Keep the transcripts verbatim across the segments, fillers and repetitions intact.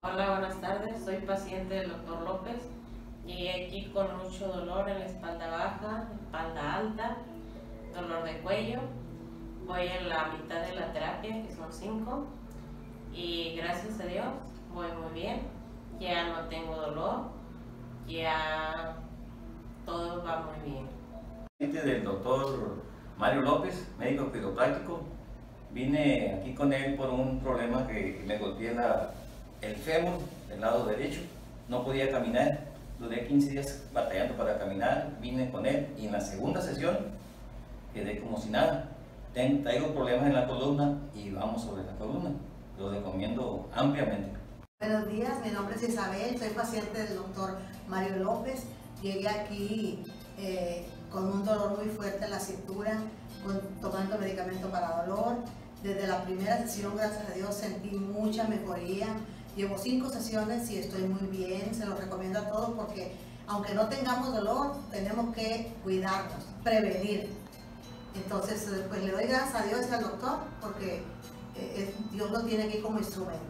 Hola, buenas tardes. Soy paciente del doctor López. Llegué aquí con mucho dolor en la espalda baja, espalda alta, dolor de cuello. Voy en la mitad de la terapia, que son cinco, y gracias a Dios voy muy bien. Ya no tengo dolor, ya todo va muy bien. Del doctor Mario López, médico quiropráctico. Vine aquí con él por un problema que me golpeé la, el fémur del lado derecho. No podía caminar, duré quince días batallando para caminar. Vine con él y en la segunda sesión quedé como si nada. Tengo, traigo problemas en la columna y vamos sobre la columna. Lo recomiendo ampliamente. Buenos días, mi nombre es Isabel, soy paciente del doctor Mario López. Llegué aquí eh, con un dolor muy fuerte en la cintura, con, tomando medicamento para dolor. Desde la primera sesión, gracias a Dios, sentí mucha mejoría. Llevo cinco sesiones y estoy muy bien, se los recomiendo a todos porque aunque no tengamos dolor, tenemos que cuidarnos, prevenir. Entonces, pues le doy gracias a Dios y al doctor porque eh, Dios lo tiene aquí como instrumento.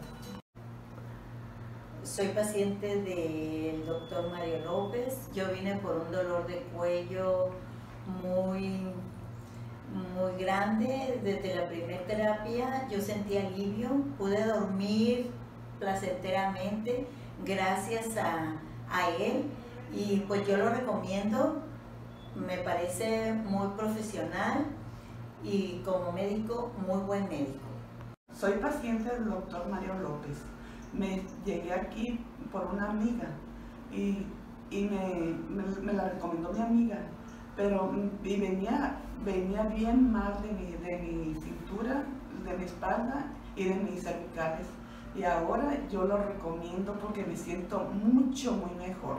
Soy paciente del doctor Mario López. Yo vine por un dolor de cuello muy, muy grande. Desde la primera terapia yo sentí alivio, pude dormir placenteramente gracias a, a él y pues yo lo recomiendo. Me parece muy profesional y como médico, muy buen médico. Soy paciente del doctor Mario López. Me llegué aquí por una amiga y, y me, me, me la recomendó mi amiga, pero y venía, venía bien mal de mi, de mi cintura, de mi espalda y de mis cervicales. Y ahora yo lo recomiendo porque me siento mucho, muy mejor.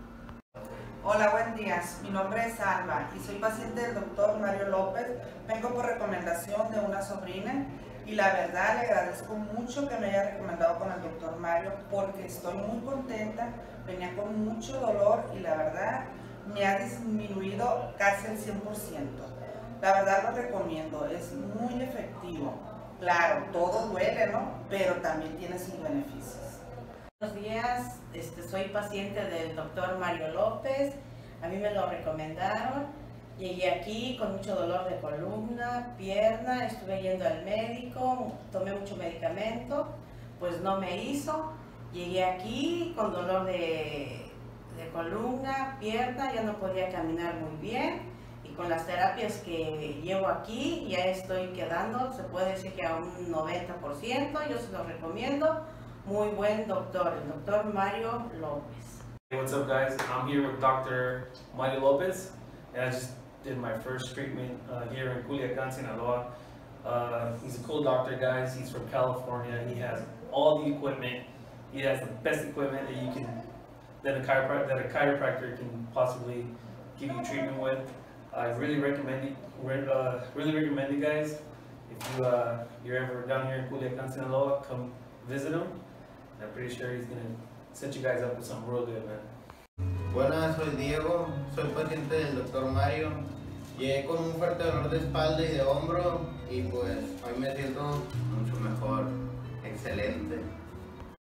Hola, buen día. Mi nombre es Alba y soy paciente del doctor Mario López. Vengo por recomendación de una sobrina y la verdad le agradezco mucho que me haya recomendado con el doctor Mario porque estoy muy contenta. Venía con mucho dolor y la verdad me ha disminuido casi el cien por ciento. La verdad lo recomiendo, es muy efectivo. Claro, todo duele, ¿no? Pero también tiene sus beneficios. Buenos días, este, soy paciente del doctor Mario López. A mí me lo recomendaron. Llegué aquí con mucho dolor de columna, pierna, estuve yendo al médico, tomé mucho medicamento, pues no me hizo. Llegué aquí con dolor de, de columna, pierna, ya no podía caminar muy bien. Y con las terapias que llevo aquí ya estoy quedando, se puede decir que a un noventa por ciento, yo se lo recomiendo. Muy buen doctor, el doctor Mario López. Hey, what's up guys? I'm here with Doctor Mario Lopez and I just did my first treatment uh, here in Culiacán, Sinaloa. Uh, he's a cool doctor, guys. He's from California. He has all the equipment. He has the best equipment that you can, that a chiropractor, that a chiropractor can possibly give you treatment with. I really recommend it. Uh, really recommend it, guys. If you uh, you're ever down here in Culiacán, Sinaloa, come visit him. I'm pretty sure he's gonna set you guys up with something real good, man. Buenas, soy Diego, soy paciente del doctor Mario. Llegué con un fuerte dolor de espalda y de hombro y pues hoy me siento mucho mejor, excelente.